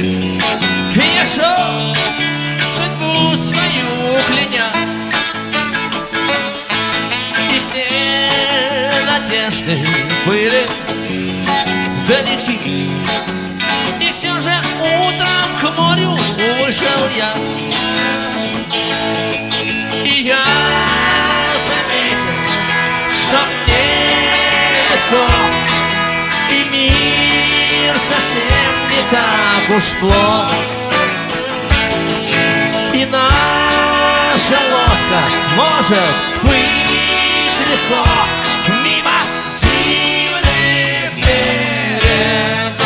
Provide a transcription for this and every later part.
Я шел судьбу свою кляня, и все надежды были далеки. И все же утром к морю вышел я, и я заметил, что мне легко, и мир совсем не так уж плох. И наша лодка может плыть легко мимо дивных берегов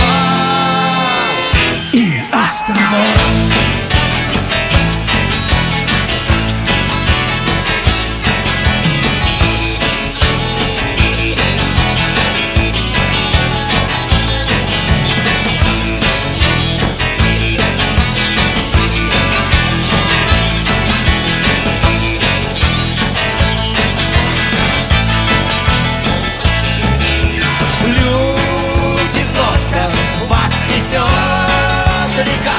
и островов. Река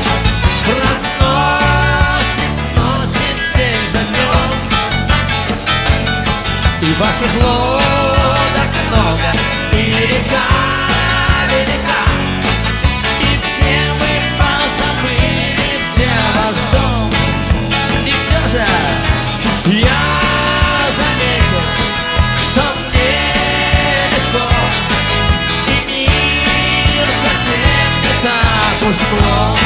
разносит, сносит день за днем, и ваших лодок много, и река велика, и все вы позабыли, где ваш дом. И все же я заметил, что мне легко, и мир совсем так уж плох.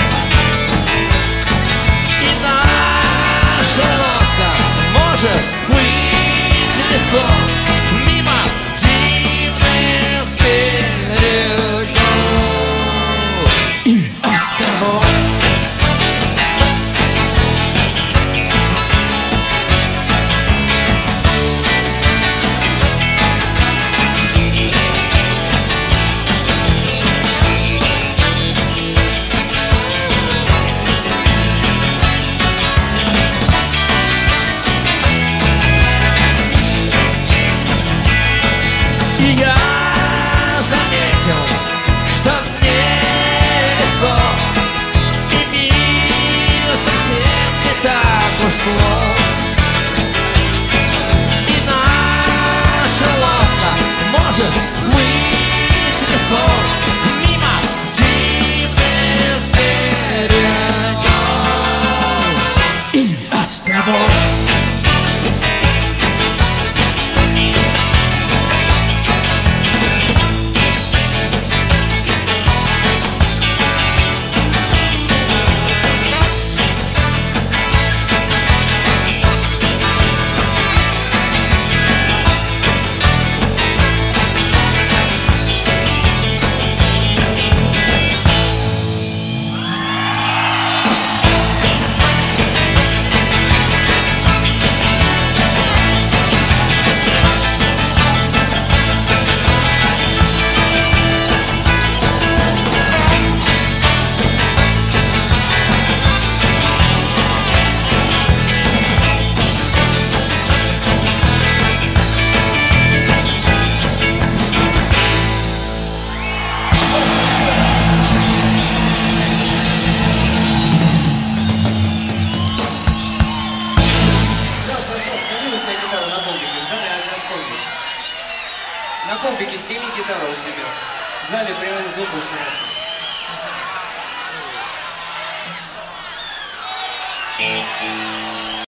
И наша лодка может плыть легко мимо дивных берегов и островов. И я заметил, что мне легко, и мир совсем не так уж плох. И наша лодка может плыть легко мимо дивных берегов и островов. На компике сними гитару у себя. В зале прямым звуком. Thank you.